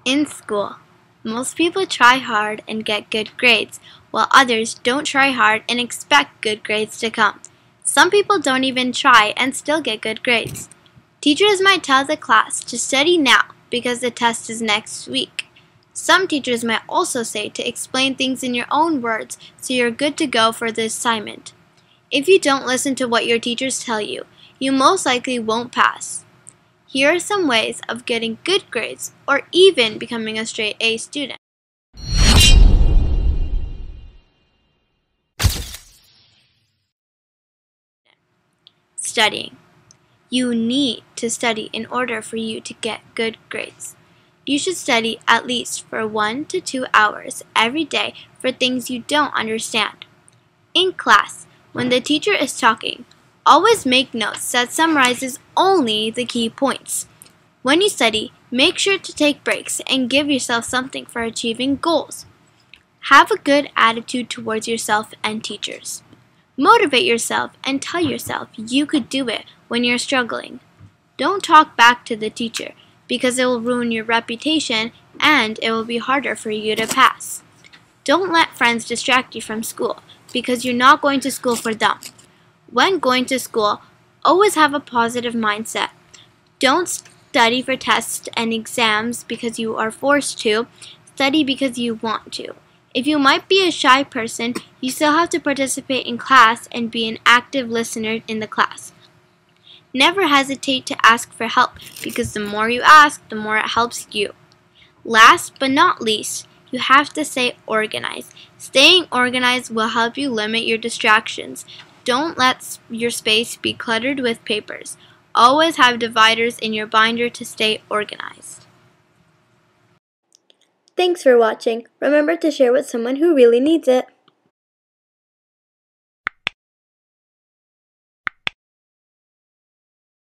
In school, most people try hard and get good grades, while others don't try hard and expect good grades to come. Some people don't even try and still get good grades. Teachers might tell the class to study now because the test is next week. Some teachers might also say to explain things in your own words so you're good to go for the assignment. If you don't listen to what your teachers tell you, you most likely won't pass. Here are some ways of getting good grades or even becoming a straight A student. Studying. You need to study in order for you to get good grades. You should study at least for 1 to 2 hours every day for things you don't understand. In class, when the teacher is talking, always make notes that summarizes only the key points. When you study, make sure to take breaks and give yourself something for achieving goals. Have a good attitude towards yourself and teachers. Motivate yourself and tell yourself you could do it when you're struggling. Don't talk back to the teacher because it will ruin your reputation and it will be harder for you to pass. Don't let friends distract you from school because you're not going to school for them. When going to school, always have a positive mindset. Don't study for tests and exams because you are forced to. Study because you want to. If you might be a shy person, you still have to participate in class and be an active listener in the class. Never hesitate to ask for help because the more you ask, the more it helps you. Last but not least, you have to stay organized. Staying organized will help you limit your distractions. Don't let your space be cluttered with papers. Always have dividers in your binder to stay organized. Thanks for watching. Remember to share with someone who really needs it.